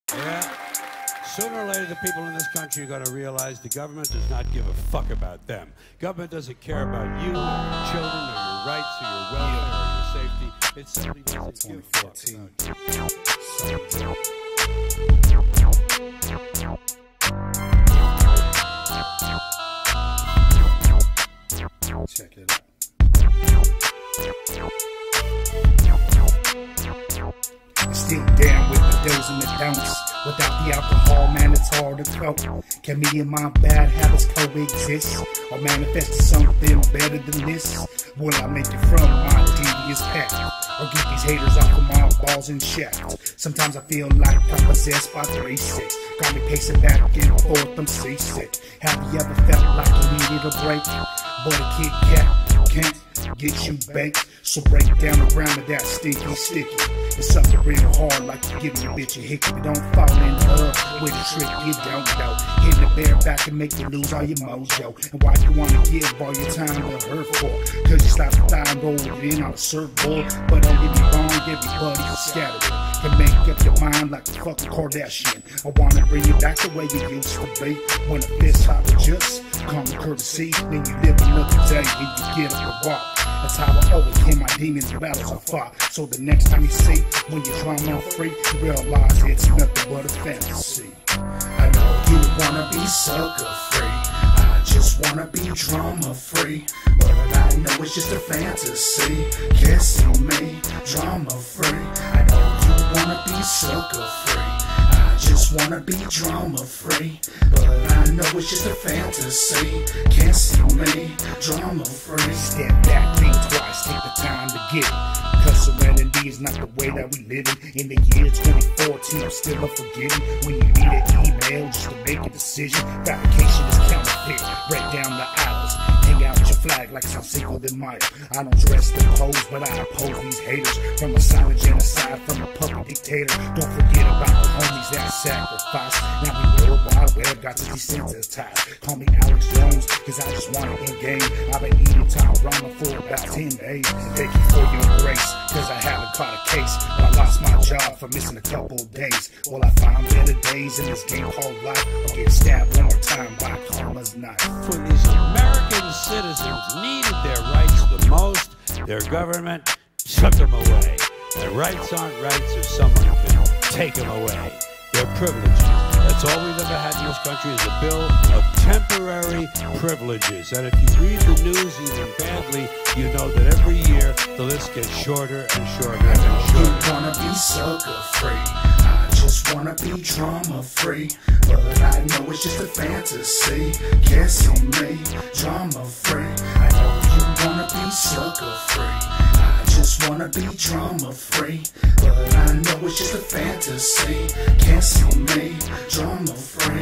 Yeah. Sooner or later, the people in this country are going to realize the government does not give a fuck about them. Government doesn't care about you, or your children, or your rights, or your welfare, or your safety. It simply doesn't give a fuck about you. Check it out. Still down with the do's and the don'ts. Without the alcohol, man, it's hard to cope. Can me and my bad habits coexist? Or manifest something better than this? Will I make it from my devious path? Or get these haters off of my balls and shafts? Sometimes I feel like I'm possessed by 3-6. Got me pacing back and forth, I'm seasick. Have you ever felt like you needed a break? But a Kit Kat can't get you baked. So break down the ground of that stinky sticky. It's something real hard, like you giving your bitch a hickey. Don't fall in love with a trick you don't know. Hitting the bare back and make you lose all your mojo. And why you wanna give all your time to her for? Cause you slap the thigh and roll it in on a surfboard. But don't get me wrong, everybody's scattered. Can make up your mind like a fucking Kardashian. I wanna bring you back the way you used to be. When a fist hop was just common courtesy. Then you live another day and you get up and walk. That's how I always hear my demons and battles I fought. So the next time you see, when you're drama free, you realize it's nothing but a fantasy. I know you wanna be sucker free. I just wanna be drama free. But I know it's just a fantasy. Kissing me, drama free. I know you wanna be sucker free. I just wanna be drama free. But I know it's just a fantasy. Can't see me, drama free. Step back, think twice, take the time to get it. Cause serenity is not the way that we live in the year 2014, I'm still unforgiving. When you need an email just to make a decision, fabrication is counterfeit. Break down the aisles, hang out your flag like some single than Maya. I don't dress the pose, but I oppose these haters. From a silent genocide, from a puppet dictator. Don't forget about the homies that sacrifice. Now we worldwide web got to desensitized. Call me Alex Jones, cause I just want it in game. I've been eating Tom Ramen for about 10 days. Thank you for your grace, cause I haven't caught a case. But I lost my job for missing a couple days. Well, I found better days in this game called life. I'll get stabbed one more time by karma's knife. When these American citizens needed their rights the most, their government took them away. Their rights aren't rights if someone can take them away. They're privileges. That's all we've ever had in this country is a bill of temporary privileges. And if you read the news even badly, you know that every year the list gets shorter and shorter and shorter. You wanna be sucker free. I just wanna be drama free. But I know it's just a fantasy. Kissing me, drama free. I know you wanna be sucker free. I just wanna be drama free. But I know it's just a fantasy. Can't see me, drama free.